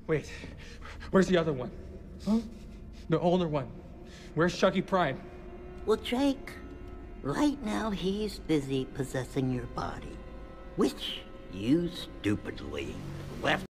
Wait, where's the other one? Huh? The older one. Where's Chucky Prime? Well, Jake, right now he's busy possessing your body, which you stupidly left